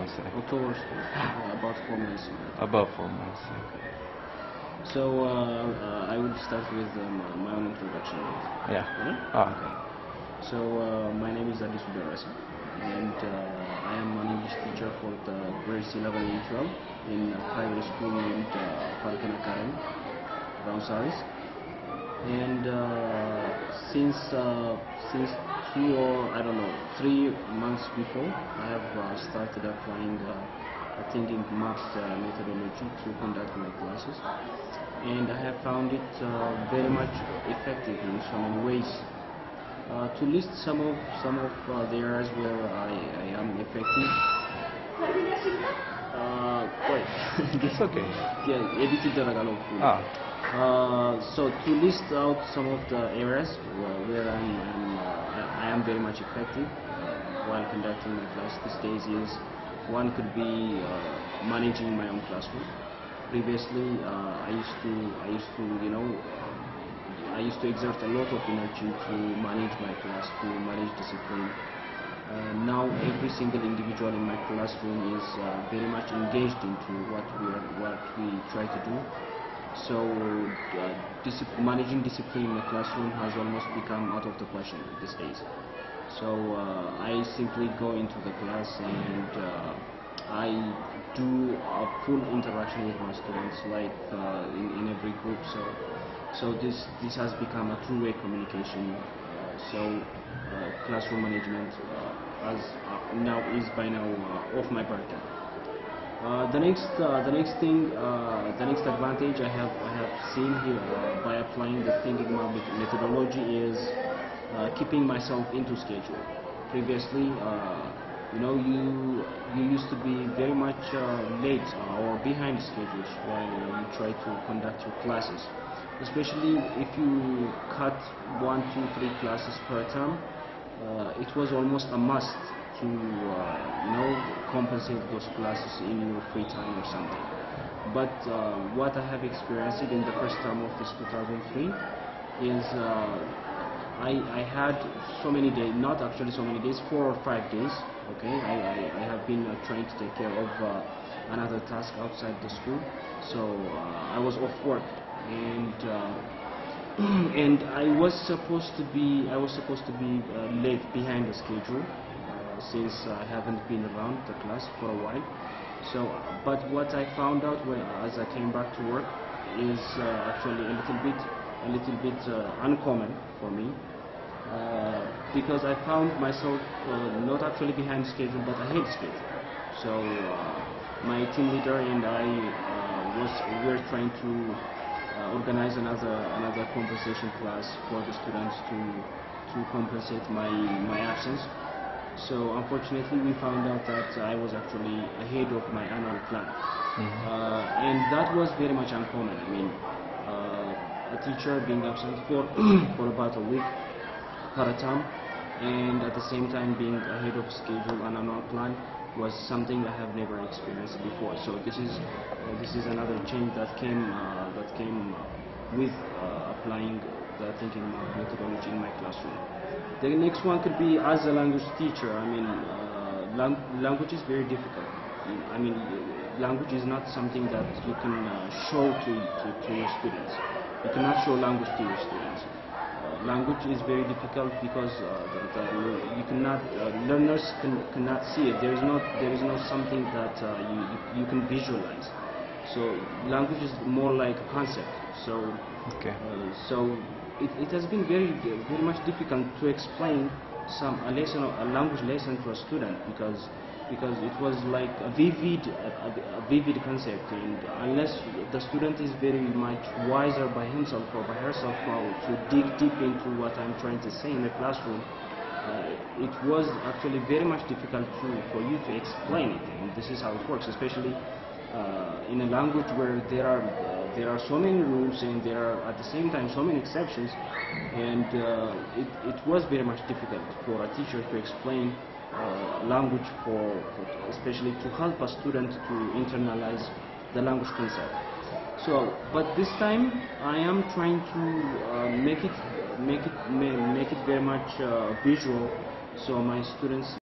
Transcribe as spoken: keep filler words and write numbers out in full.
መሰለኝ። October, uh, about four months. About four months. So uh, uh, I would start with um, my own introduction. Yeah. Yeah? Ah. Okay. So uh, my name is Adisu Darasa, and uh, I am an English teacher for the grades eleven and twelve in a private school in uh, Falcon Academy, around Saris. And uh, since uh, since two or I don't know three months before, I have uh, started applying uh, a thinking math uh, methodology to conduct my classes, and I have found it uh, very much effective in so many ways. Uh, to list some of some of uh, the areas where I, I am effective. Uh, wait. It's okay. Yeah, edit ይደረጋል hopefully. Ah. Uh, so to list out some of the areas where, where I'm, I'm uh, I, I am very much effective uh, while conducting my class these days is one could be uh, managing my own classroom. Previously, uh, I used to I used to you know I used to exert a lot of energy to manage my class, to manage discipline. Uh, now every single individual in my classroom is uh, very much engaged into what we are what we try to do. So uh, discipl managing discipline in the classroom has almost become out of the question these days. So uh, I simply go into the class and uh, I do a full interaction with my students, like uh, in, in every group. So so this this has become a two-way communication. Uh, so uh, classroom management uh, as uh, now is by now uh, off my burden. Uh, the next, uh, the next thing, uh, the next advantage I have, I have seen here uh, by applying the thinking methodology is uh, keeping myself into schedule. Previously, uh, you know, you you used to be very much uh, late uh, or behind schedules while uh, you try to conduct your classes. Especially if you cut one, two, three classes per term, uh, it was almost a must to uh, you know compensate those classes in your free time or something. But uh, what I have experienced in the first term of this two thousand three is uh, I, I had so many days, not actually so many days, four or five days. Okay, I, I, I have been uh, trying to take care of uh, another task outside the school, so uh, I was off work, and uh, and I was supposed to be I was supposed to be uh, late behind the schedule. Since I haven't been around the class for a while. So, but what I found out when as I came back to work is uh, actually a little bit, a little bit uh, uncommon for me, uh, because I found myself uh, not actually behind schedule, but ahead schedule. So, uh, my team leader and I uh, was were trying to uh, organize another another compensation class for the students to to compensate my my absence. So unfortunately, we found out that I was actually ahead of my annual plan, mm-hmm. uh, and that was very much uncommon. I mean, uh, a teacher being absent for for about a week per term, and at the same time being ahead of schedule and annual plan was something I have never experienced before. So this is uh, this is another change that came uh, that came with uh, applying the thinking methodology in my classroom. The next one could be as a language teacher. I mean, uh, lang language is very difficult. I mean, language is not something that you can uh, show to, to, to your students. You cannot show language to your students. Uh, language is very difficult because uh, the, the, you cannot uh, learners can, cannot see it. There is not there is not something that uh, you, you you can visualize. So language is more like a concept. So okay. Uh, so. It, it has been very very much difficult to explain some a lesson a language lesson to a student because because it was like a vivid a, a vivid concept, and unless the student is very much wiser by himself or by herself how to dig deep into what I'm trying to say in the classroom, uh, it was actually very much difficult to for you to explain it. And this is how it works, especially Uh, in a language where there are uh, there are so many rules and there are at the same time so many exceptions, and uh, it, it was very much difficult for a teacher to explain uh, language for, for especially to help a student to internalize the language concept. So, but this time I am trying to uh, make it make it make it very much uh, visual, so my students